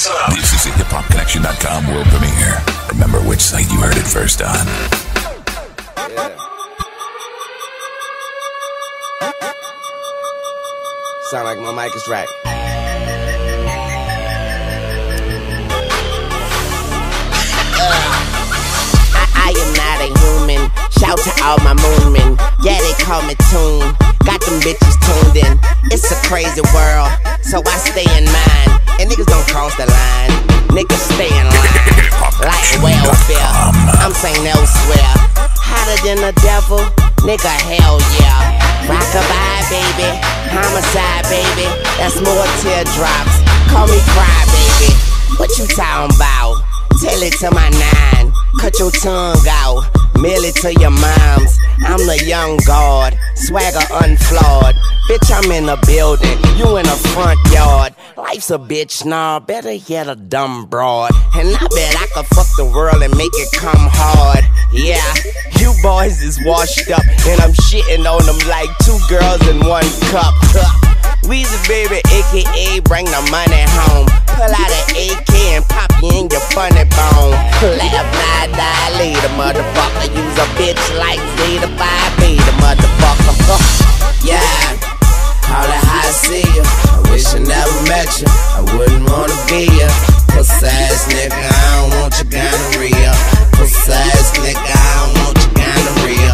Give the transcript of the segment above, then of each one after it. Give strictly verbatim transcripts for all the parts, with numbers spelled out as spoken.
up? This is a hip hop connection dot com world premiere. Remember which site you heard it first on. Yeah. Sound like my mic is right. I am not a human. Shout to all my moonmen. Yeah, they call me Tune. Got them bitches tuned in. It's a crazy world, so I stay in mine. And niggas don't cross the line. Niggas stay in line. Like welfare. I'm saying elsewhere. Hotter than the devil. Nigga, hell yeah. Rockabye, baby. Homicide, baby. That's more teardrops. Call me cry, baby. What you talking about? Tell it to my nine. Cut your tongue out, mail it to your moms. I'm the young god, swagger unflawed. Bitch, I'm in the building, you in the front yard. Life's a bitch, nah, better yet a dumb broad. And I bet I could fuck the world and make it come hard. Yeah, you boys is washed up, and I'm shitting on them like two girls in one cup. Weezy baby, A K A bring the money home. Pull out an A K and pop you in your funny bone. Laugh, lie, die, later, motherfucker. Use a bitch like Zeta five beta, motherfucker. Yeah, call it how I see ya. I wish I never met you. I wouldn't wanna be ya. Puss ass nigga, I don't want your gonorrhea. Puss ass nigga, I don't want your gonorrhea.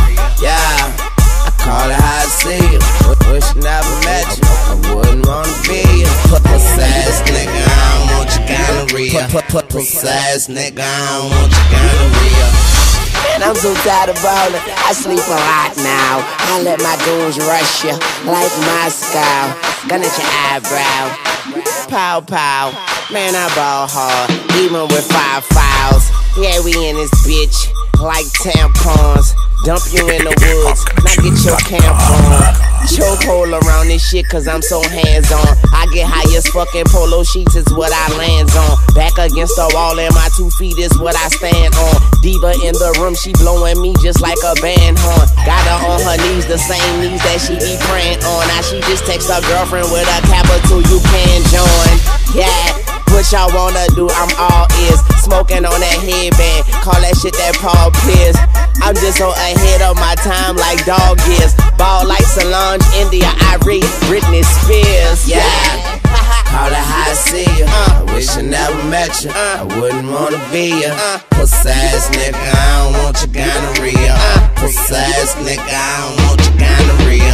Yeah, I call it how I see ya. Wish I never met you. I wouldn't wanna be ya. Puss ass nigga, I don't want your gonorrhea. Puss ass nigga, I don't want your gonorrhea. Man, I'm so tired of ballin', I sleep a lot now. I let my goons rush ya like Moscow. Gun at your eyebrow, pow pow. Man, I ball hard, even with five fouls. Yeah, we in this bitch like tampons. Dump you in the woods, now get your camp on. Chokehold around this shit cause I'm so hands-on. I get high as fucking polo sheets is what I lands on. Back against the wall and my two feet is what I stand on. Diva in the room, she blowing me just like a band horn. Got her on her knees, the same knees that she be praying on. Now she just text her girlfriend with a capital you can join. Yeah, what y'all wanna do, I'm all ears. Smoking on that headband, call that shit that Paul Pierce. I'm just so ahead of my time like dog is. Ball like Solange, India, Irie, Britney Spears. Yeah, call it how I see ya. uh, I wish I never met you. uh, I wouldn't wanna be ya. uh, Puss ass nigga, I don't want your gonorrhea. uh, Puss ass nigga, I don't want your gonorrhea.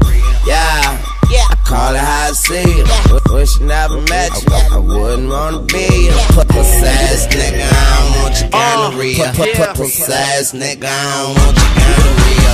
Yeah, I call it how I see ya. Wish I never met you. I wouldn't wanna be ya. Puss ass nigga, I don't want your gonorrhea. Puss ass nigga, I don't want your gonorrhea.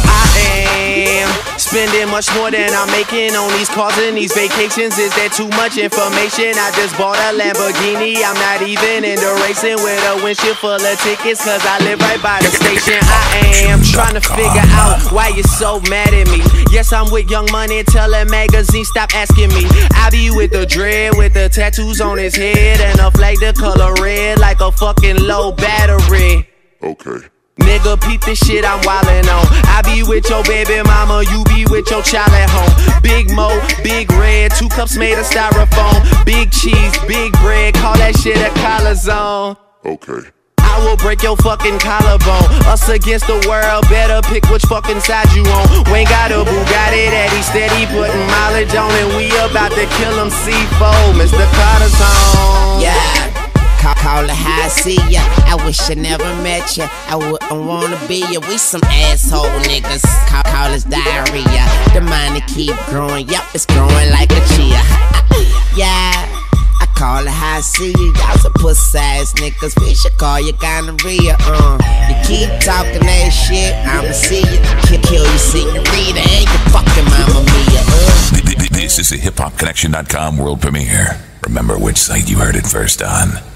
I am spending much more than I'm making on these cars and these vacations. Is there too much information? I just bought a Lamborghini. I'm not even into racing with a windshield full of tickets cause I live right by the station. I am trying to figure out why you're so mad at me. Yes, I'm with Young Money, tell that magazine stop asking me. I be with the dread, with the tattoos on his head and a flag the color red like a fucking low battery. Okay. Nigga, peep this shit I'm wildin' on. I be with your baby mama, you be with your child at home. Big Mo, big red, two cups made of styrofoam. Big cheese, big bread, call that shit a collar zone. Okay. I will break your fucking collarbone. Us against the world, better pick which fucking side you on. Wayne got a Bugatti that he steady putting mileage on, and we about to kill him C four, Mister Carter's on. Yeah. Call, call it how I see ya. I wish I never met ya. I wouldn't wanna be ya. We some asshole niggas. Call, call us diarrhea. The money keep growing. Yup, it's growing like a chia. Yeah, I call it how I see ya. Y'all some puss ass niggas. We should call you gonorrhea. Uh, you keep talking that shit, I'ma see ya. Kill, kill you, senorita, and you fucking mama mia. Uh. This is a hip hop connection dot com world premiere. Remember which site you heard it first on.